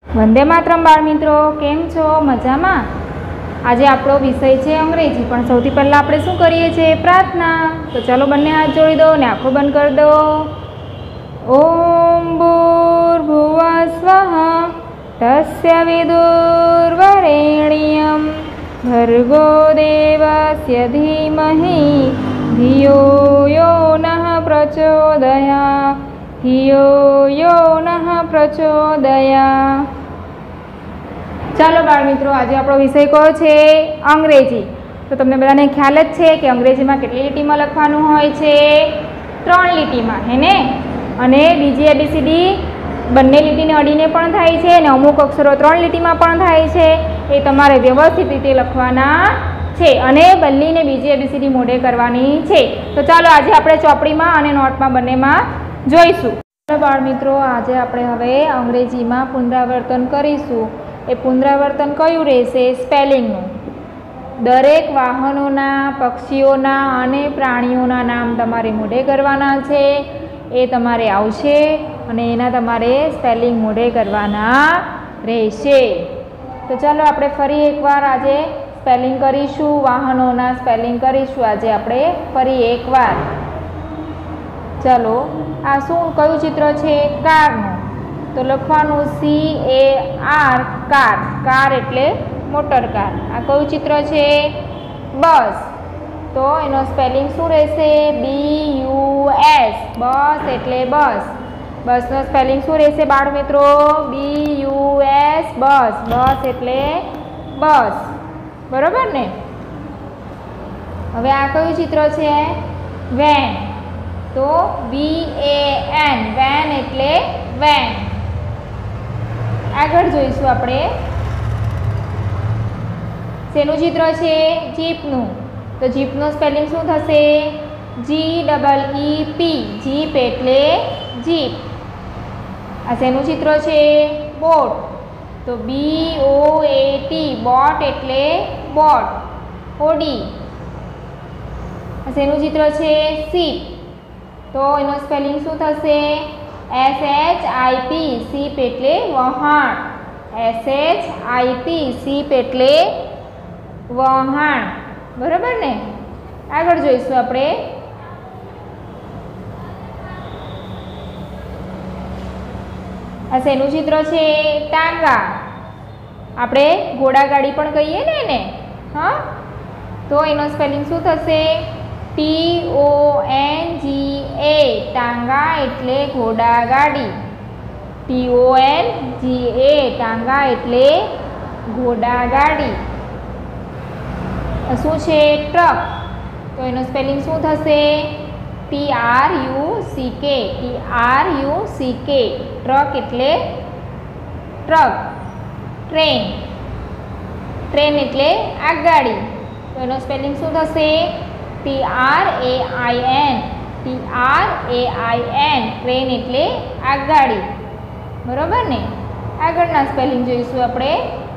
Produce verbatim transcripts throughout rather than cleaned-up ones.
वंदे मातरम बाळ मित्रो, केम छो? मजामां? आज आपणो विषय है अंग्रेजी, पण सौथी पहला आपणे शुं करीए छीए? प्रार्थना। तो चलो बंने हाथ जोड़ी दो ने आँखों बंद कर दो। ओम भूर्भुवः स्वः तस्य विदुर्वरेण्यं भर्गो देवस्य धीमहि धियो यो नः प्रचोदयात् धियो यो नः प्रचोदयात्। चालो बाळ मित्रों, आज आपणो विषय कयो छे? अंग्रेजी। तो तमने बधाने ख्याल ज छे कि अंग्रेजी में केटली લીટીમાં લખવાનું હોય છે? ત્રણ લીટીમાં, હે ને? અને બીજી એબીસીડી બંને લીટીને અડીને પણ થાય છે અને અમુક અક્ષરો ત્રણ લીટીમાં પણ થાય છે। એ તમારે વ્યવસ્થિત રીતે લખવાના છે અને બંનેને બીજી એબીસીડી મોઢે કરવાની છે। તો ચાલો આજે આપણે ચોપડીમાં અને નોટમાં બંનેમાં જોઈશું। બાળ મિત્રો, આજે આપણે હવે અંગ્રેજીમાં પુનરાવર્તન કરીશું। એ પુનરાવર્તન કયું રહેશે? સ્પેલિંગનું। દરેક વાહનોના, પક્ષીઓના અને પ્રાણીઓના નામ તમારે મોઢે કરવાના છે। એ તમારે આવશે અને એના તમારે સ્પેલિંગ મોઢે કરવાના રહેશે। તો ચાલો આપણે ફરી એકવાર આજે સ્પેલિંગ કરીશું। વાહનોના સ્પેલિંગ કરીશું આજે આપણે ફરી એકવાર। ચાલો, આ શું કયું ચિત્ર છે? કારનું। तो लखवानुं C A R car. Car एटले मोटर कार। आ कयुं चित्र छे? बस। तो एनो स्पेलिंग शुं रहेशे? B U S. बस एटले बस। बसनो स्पेलिंग शुं रहेशे बाळ मित्रो? B U S bus. बस एटले बस। बरोबर ने? हवे आ कयुं चित्र छे? वेन। तो वी ए एन। वेन एटले वेन। आगळ जोईशुं आपणे शेनुं चित्र छे? जीपनुं। तो जीपनुं स्पेलिंग शुं थशे? G double E P. Jeep एटले जीप। आ शेनुं चित्र छे? बोट। तो B O A T. Boat एटले बोट। होडी। आ शेनुं चित्र छे? सीप। तो एनो स्पेलिंग शुं थशे? S H I P. Ship एटले वहाण। S H I P. Ship एटले वहाण। बराबर ने? आगळ जोईशुं आपणे आ शेनुं चित्र छे? टांगा। आपणे घोड़ागाड़ी पण कहीए ने एने। हाँ, तो एनो स्पेलिंग शुं थशे? T O N G A. Tonga एटले घोड़ागाड़ी। T O N G A. Tonga एटले घोड़ागाड़ी। शुं छे? ट्रक। तो एनो स्पेलिंग शुं थशे? टी आर यू सी के। टी आर यू सी के। ट्रक एटले ट्रक। ट्रेन। ट्रेन एटले आगगाड़ी। तो एनो स्पेलिंग शुं थशे? T R A I N. T R A I N. Train एटले आगगाड़ी। बराबर ने? आगळना स्पेलिंग जोईशुं आपणे।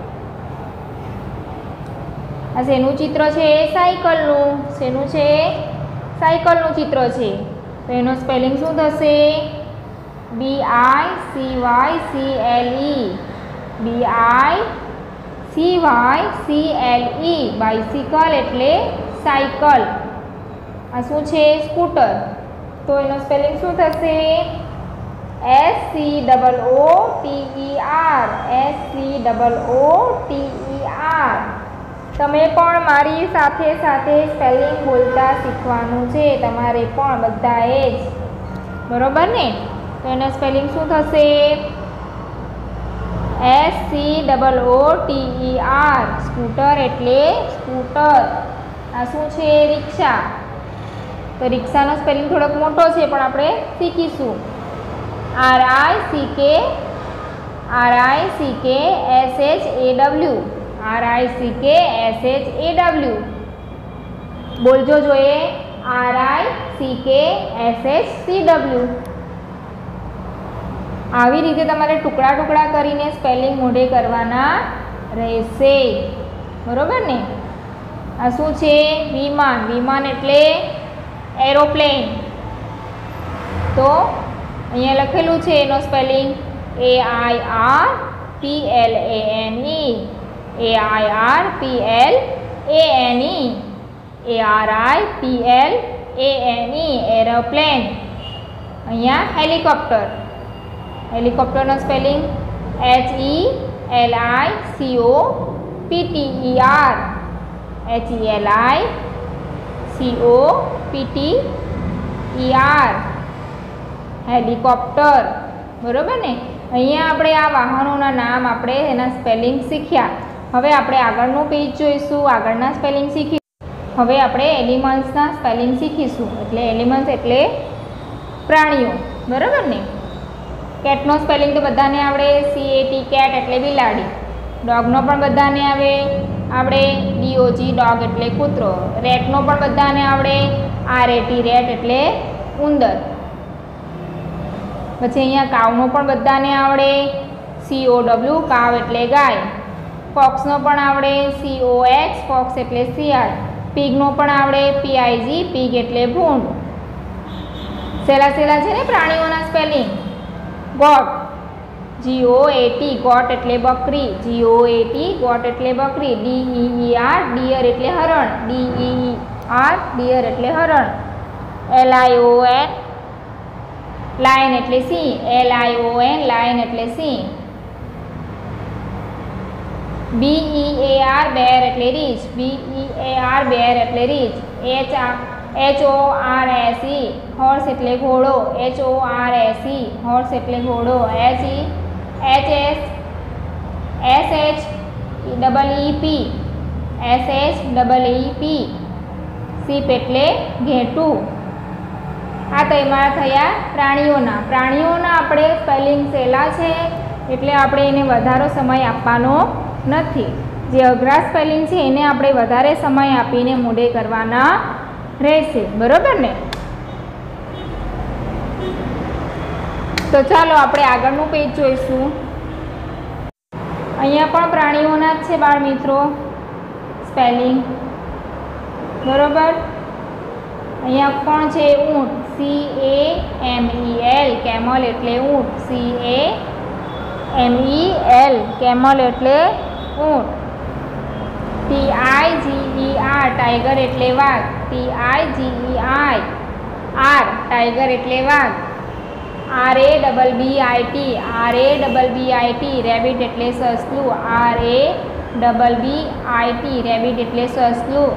आ शेनुं चित्र छे? साइकलनुं। शेनुं छे? साइकलनुं चित्र छे। तो एनो स्पेलिंग शुं थशे? B I C Y C L E. B I C Y C L E. Bicycle एटले साइकल। आ शुं छे? स्कूटर। तो एनो स्पेलिंग शुं थशे? S C double O T E R. S C double O T E R. तमे पण मारी साथे साथे स्पेलिंग बोलता शीखवानुं छे तमारे पण बधाए ज। बरोबर ने? तो एनो स्पेलिंग शुं थशे? S C double O T E R. Scooter एटले स्कूटर। आ शुं छे? रिक्शा। तो रिक्शानो स्पेलिंग थोड़ोक मोटो छे पण आपणे शीखीशुं। आर आई सी के। Are I C K S H A W. R I C K S H A W. बोलजो जोईए। R I C K S H C W. આવી રીતે તમારે ટુકડા ટુકડા કરીને સ્પેલિંગ મોઢે કરવાના રહેશે। બરોબર ને? આ શું છે? વિમાન। વિમાન એટલે એરોપ્લેન। તો અહીંયા લખેલું છે એનો spelling A I R P L A N E, A I R P L A N E, A R I P L A N E, aeroplane. અહીંયા હેલિકોપ્ટર. હેલિકોપ્ટરનો spelling H E L I C O P T E R, H E L I C O P T E R, helicopter. બરાબર ને? અહીંયા આપણે આ વાહનોના નામ આપણે એના સ્પેલિંગ શીખ્યા. હવે આપણે આગળનું પેજ જોઈશું, આગળના સ્પેલિંગ શીખીશું. હવે આપણે એનિમલ્સના સ્પેલિંગ શીખીશું. એટલે એનિમલ્સ એટલે પ્રાણીઓ. બરાબર ને? કેટનો સ્પેલિંગ તો બધાને આવડે, સી એ ટી કેટ એટલે બિલાડી. ડોગનો પણ બધાને આવે આવડે, ડી ઓ જી ડોગ એટલે કૂતરો. રેટનો પણ બધાને આવડે, આર એ ટી રેટ એટલે ઉંદર. પછી અહીંયા કાવનો પણ બધાને આવડે, સી ઓ ડબલ્યુ કાવ એટલે ગાય. ફોક્સનો પણ આવડે, સી ઓ એક્સ ફોક્સ એટલે શિયાળ. પીગનો પણ આવડે, પી આઈ જી પીગ એટલે ભૂંડ. સહેલા સહેલા છે ને પ્રાણીઓના spelling. Goat, G O A T goat એટલે બકરી, G O A T goat એટલે બકરી. D E E R deer એટલે હરણ, D E E R deer એટલે હરણ. L I O N lion એટલે સિંહ, L I O N lion એટલે સિંહ. બી ઈ એ આર બેર એટલે રીછ, બી ઈ એ આર બેર એટલે રીછ. H H O R S E horse એટલે ઘોડો, H O R S E horse એટલે ઘોડો. H E H S S H double E P S H double E P sheep એટલે ઘેટું. આ તો એમાં થયા પ્રાણીઓના. પ્રાણીઓના આપણે સ્પેલિંગ સહેલા છે એટલે આપણે એને વધારે સમય આપવાનો નથી. જે અઘરા સ્પેલિંગ છે એને આપણે વધારે સમય આપીને મોઢે કરવાના રહેશે. બરાબર ને? તો ચાલો આપણે આગળનું પેજ જોઈશું. અહીંયા પણ પ્રાણીઓના જ છે બાળ મિત્રો સ્પેલિંગ. બરાબર? અહીંયા કોણ છે? ઊંટ, C A M E L camel એટલે ઊંટ, C A M E L camel એટલે ઊંટ. T I G E R tiger એટલે વાઘ, T I G E I R tiger એટલે વાઘ. R A double B I T R A double B I T rabbit એટલે સસલું, R A double B I T rabbit એટલે સસલું.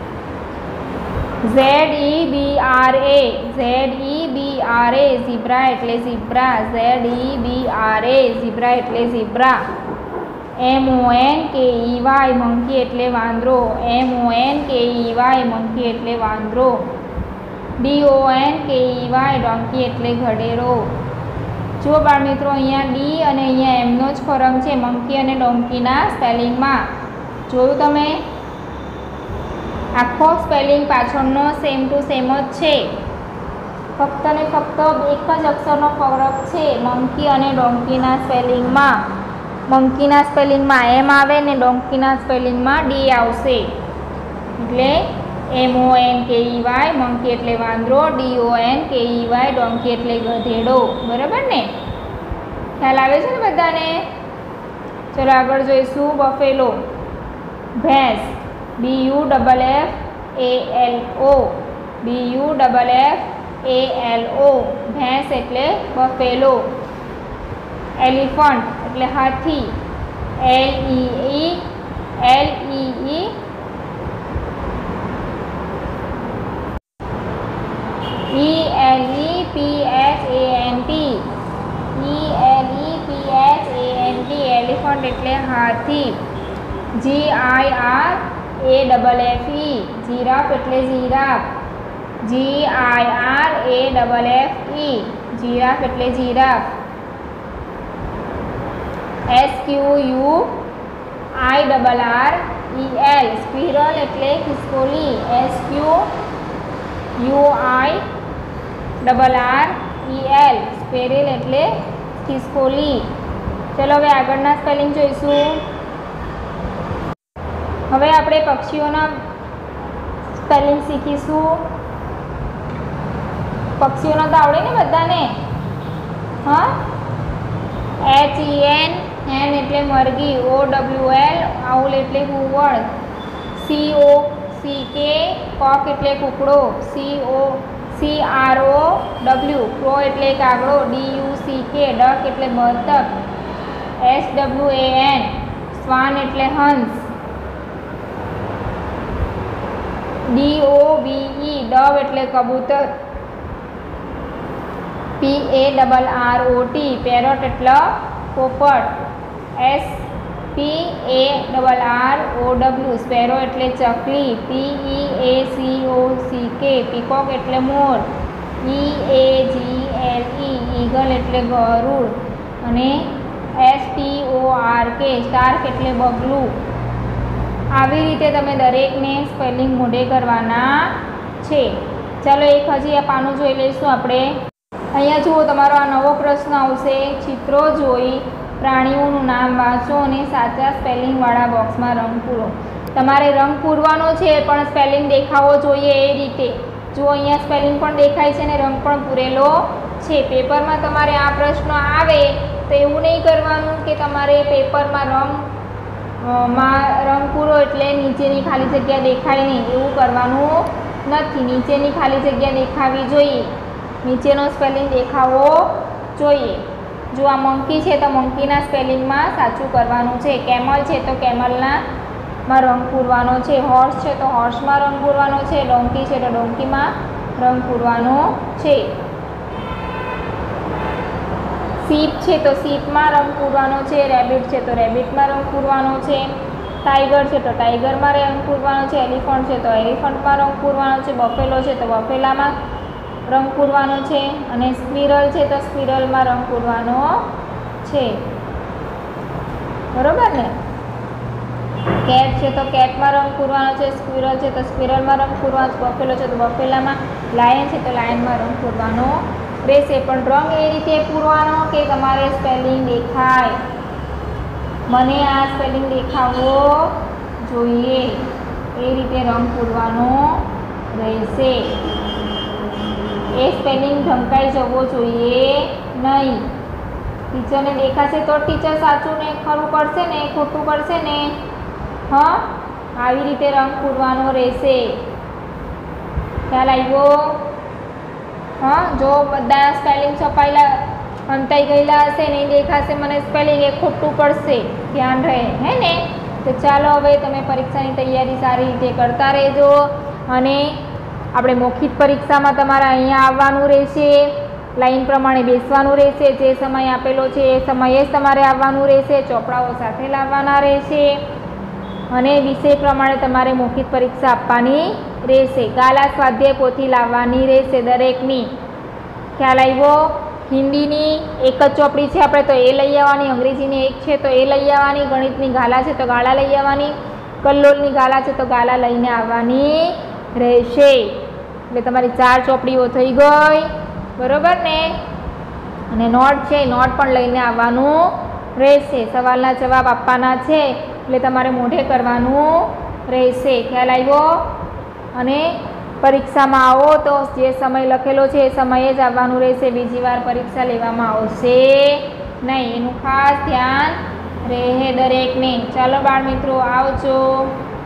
Z E B R A Z E B R A zebra એટલે zebra, Z E B R A zebra એટલે zebra. M O N K E Y monkey એટલે વાંદરો, એમ O N K E Y monkey એટલે વાંદરો. D O N K E Y donkey એટલે ઘડેરો. જુઓ બાળ મિત્રો, અહીંયા ડી અને અહીંયા એમનો જ ફરક છે મંકી અને ડોંકીના સ્પેલિંગમાં. જોયું તમે? આખો સ્પેલિંગ પાછળનો સેમ ટુ સેમ જ છે. ફક્ત ને ફક્ત એક જ અક્ષરનો ફરક છે મંકી અને ડોંકીના સ્પેલિંગમાં. મંકીના સ્પેલિંગમાં એમ આવે ને ડોંકીના સ્પેલિંગમાં ડી આવશે. એટલે એમ O N K E Y monkey એટલે વાંદરો, D O N K E Y donkey એટલે ગધેડો. બરાબર ને? ખ્યાલ આવે છે ને બધાને? ચલો આગળ જોઈશું. બફેલો, ભેંસ, B U double F A L O, B U double F A L O ભેંસ એટલે બફેલો. એલિફન્ટ એટલે હાથી, L E E L E E E L E P H A N T E L E P H A N T elephant એટલે હાથી. G I R A double F E giraffe એટલે giraffe, G I R A double F E giraffe એટલે giraffe. S Q U I double R E L squirrel એટલે ખિસકોલી, S Q U I double R E L squirrel એટલે ખિસકોલી. ચલો હવે આગળના spelling જોઈશું. હવે આપણે પક્ષીઓના સ્પેલિંગ શીખીશું. પક્ષીઓનો તો આવડે ને બધાને? હા, એચ ઈ એન હેન એટલે એટલે મરઘી, ઓ ડબલ્યુ એલ આઉલ એટલે કુંવળ, C O C K cock એટલે કૂકડો, C O C R O W crow એટલે કાગડો, D U C K duck એટલે બતક, એસ ડબલ્યુ એ એન શ્વાન એટલે હંસ, ડી ઓ વી ઈ ડવ એટલે કબૂતર, P A double R O T parrot એટલે પોપટ, S P A double R O W sparrow એટલે ચકલી, P E A C O C K peacock એટલે મોર, ઈ એ જી એલ ઈ ઈગલ એટલે ગરુડ, અને S T O R K stork એટલે બગલું. આવી રીતે તમે દરેકને સ્પેલિંગ મોઢે કરવાના છે. ચાલો એક હજી આ પાનું જોઈ લઈશું આપણે. અહીંયા જુઓ, તમારો આ નવો પ્રશ્ન આવશે. ચિત્રો જોઈ પ્રાણીઓનું નામ વાંચો અને સાચા સ્પેલિંગવાળા બોક્સમાં રંગ પૂરો. તમારે રંગ પૂરવાનો છે, પણ સ્પેલિંગ દેખાવો જોઈએ એ રીતે. જો અહીંયા સ્પેલિંગ પણ દેખાય છે અને રંગ પણ પૂરેલો છે. પેપરમાં તમારે આ પ્રશ્ન આવે તો એવું નહીં કરવાનું કે તમારે પેપરમાં રંગ માં રંગ પૂરો એટલે નીચેની ખાલી જગ્યા દેખાય નહીં, એવું કરવાનું નથી. નીચેની ખાલી જગ્યા દેખાવી જોઈએ, નીચેનો સ્પેલિંગ દેખાવો જોઈએ. જો આ મંકી છે તો મંકીના સ્પેલિંગમાં સાચું કરવાનું છે. કેમલ છે તો કેમલના માં રંગ પૂરવાનો છે. હોર્સ છે તો હોર્સમાં રંગ પૂરવાનો છે. ડોંકી છે તો ડોંકીમાં રંગ પૂરવાનો છે. સીપ છે તો સીપમાં રંગ પૂરવાનો છે. રેબિટ છે તો રેબિટમાં રંગ પૂરવાનો છે. ટાઈગર છે તો ટાઈગરમાં રંગ પૂરવાનો છે. એલિફન્ટ છે તો એલિફન્ટમાં રંગ પૂરવાનો છે. બફેલો છે તો બફેલામાં રંગ પૂરવાનો છે. અને સ્ક્વિરલ છે તો સ્ક્વિરલમાં રંગ પૂરવાનો છે. બરોબર ને? કેટ છે તો કેટમાં રંગ પૂરવાનો છે. સ્ક્વિરલ છે તો સ્ક્વિરલમાં રંગ પૂરવાનો છે. બફેલો છે તો બફેલામાં, લાયન છે તો લાયનમાં રંગ પૂરવાનો રહેશે. પણ રંગ એ રીતે પૂરવાનો કે તમારે સ્પેલિંગ દેખાય. મને આ સ્પેલિંગ દેખાવો જોઈએ એ રીતે રંગ પૂરવાનો રહેશે. એ સ્પેલિંગ ઢંકાઈ જવો જોઈએ નહીં. ટીચરને દેખાશે તો ટીચર સાચું ને ખરું કરશે ને ખોટું કરશે ને. હા, આવી રીતે રંગ પૂરવાનો રહેશે. ખ્યાલ આવ્યો? હા, જો બધા સ્પેલિંગ છપાયેલા અંતાઈ ગયેલા હશે, નહીં દેખાશે મને સ્પેલિંગ, એ ખોટું પડશે. ધ્યાન રહે, હે ને? તો ચાલો હવે તમે પરીક્ષાની તૈયારી સારી રીતે કરતા રહેજો. અને આપણે મૌખિક પરીક્ષામાં તમારે અહીંયા આવવાનું રહેશે, લાઈન પ્રમાણે બેસવાનું રહેશે. જે સમય આપેલો છે એ સમયે જ તમારે આવવાનું રહેશે. ચોપડાઓ સાથે લાવવાના રહેશે અને વિષય પ્રમાણે તમારે મૌખિક પરીક્ષા આપવાની રહેશે. ગાલા સ્વાધ્યાય પોથી લાવવાની રહેશે દરેકની. ખ્યાલ આવ્યો? હિન્દીની એક જ ચોપડી છે આપણે, તો એ લઈ આવવાની. અંગ્રેજીની એક છે તો એ લઈ આવવાની. ગણિતની ગાલા છે તો ગાલા લઈ આવવાની. કલ્લોલની ગાલા છે તો ગાલા લઈને આવવાની રહેશે. એટલે તમારી ચાર ચોપડીઓ થઈ ગઈ. બરોબર ને? અને નોટ છે, નોટ પણ લઈને આવવાનું રહેશે. સવાલના જવાબ આપવાના છે એટલે તમારે મોઢે કરવાનું રહેશે. ખ્યાલ આવ્યો? અને પરીક્ષામાં આવો તો જે સમય લખેલો છે એ સમયે જ આવવાનું રહેશે. બીજી વાર પરીક્ષા લેવામાં આવશે નહીં. એનું ખાસ ધ્યાન રહે દરેકને. ચાલો બાળ મિત્રો, આવજો.